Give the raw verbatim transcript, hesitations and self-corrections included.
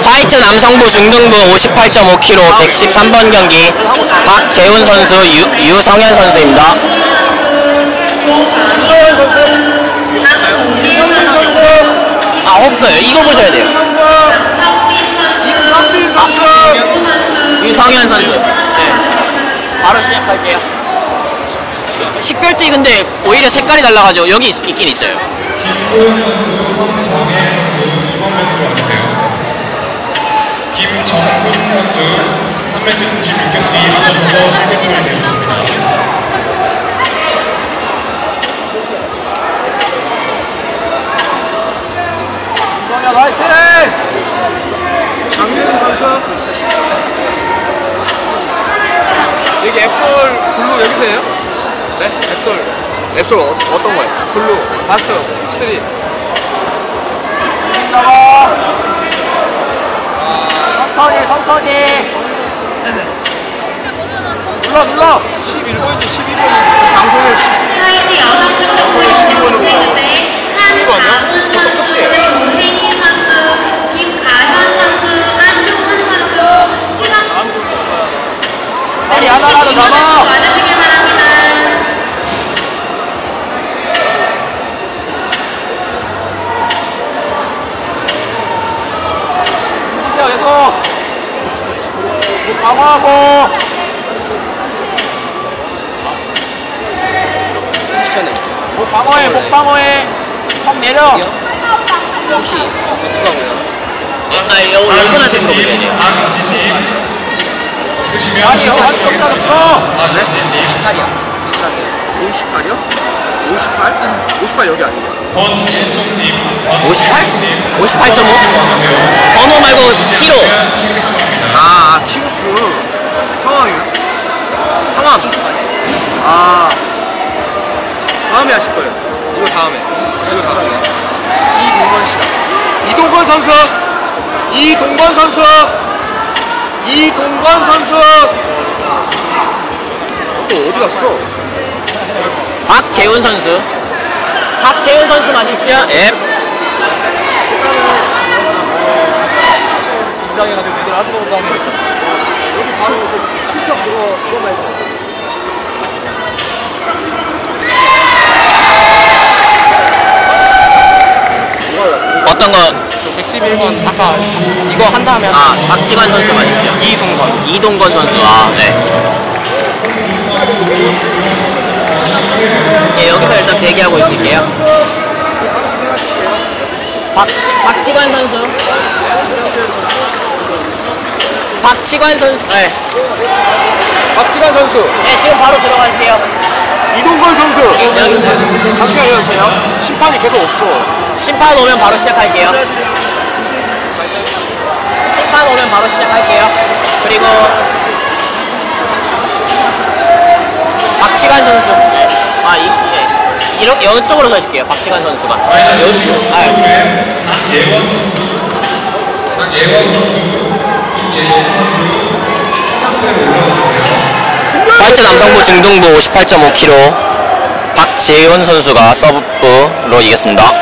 화이트 남성부 중등부 오십팔 점 오 킬로그램 백십삼 번 경기 박재훈 선수, 유, 유성현 선수입니다. 아, 없어요. 이거 보셔야 돼요. 아, 유성현 선수. 네. 바로 시작할게요. 식별띠 근데 오히려 색깔이 달라가지고 여기 있, 있긴 있어요. 김정군 선수 삼백육십육 경기 나눠줘서 실격투를 내줬습니다. 이번에 화이팅! 장윤 선수 여기 앱솔 블루 여기서예요? 네? 앱솔 앱솔 어, 어떤 거예요? 블루 봤어요. 쓰리 천천히 천천히 눌러 눌러 십일 번이지 십일 번 방송에 방송에 십이 번으로 십이 번 아니야? 저쪽 끝이에요. 빨리 하나라도 잡아. 계속 방어하고 추천은 목 방어해 목 방어해 확 내려 혹시 전투방어요? 아, 여, 여분한테 물어보셔야 돼요. 박지식 있으시면 아니 여기 한쪽 따졌어 박진님 오십팔이야. 오십팔이요? 오십팔? 오십팔 여기 아니에요? 권일송님 오십팔? 오십팔 점 오? 번호 말고 키로. 아, 키우스 상황이요? 상황 아 다음에 하실 거예요. 이거 다음에 이거 다음에 이동건 씨가 이동건 선수 이동건 선수 이동건 선수 또 어디 갔어? 박재훈 선수. 박재훈 선수 맞으시죠? 예. 긴장해가지고 니들 안 들어온다며 여기 바로 스피커 그거 그거만 해서 어떤 거? 백십일 번 아까 이거 한 다음에 아, 박지관 선수 맞으시죠? 이동건 이동건 선수. 아, 네. 예, 여기서 일단 대기하고 있을게요. 박, 박지관 선수. 박지관 선수. 네. 박지관 선수 네, 지금 바로 들어갈게요. 이동건 선수 여기 있어요. 잠시만 기다려주세요. 심판이 계속 없어. 심판 오면 바로 시작할게요. 심판 오면 바로 시작할게요. 그리고 박지관 선수. 네. 아, 이, 네. 이렇게 여기 쪽으로 서실게요. 박지관 선수가. 마이너스 아, 프로그램 장예원 선수 장예원 선수 김예진 선수 상대로 올라와주세요. 화이트 남성부 중등부 오십팔 점 오 킬로그램 박재훈 선수가 서브로 이겼습니다.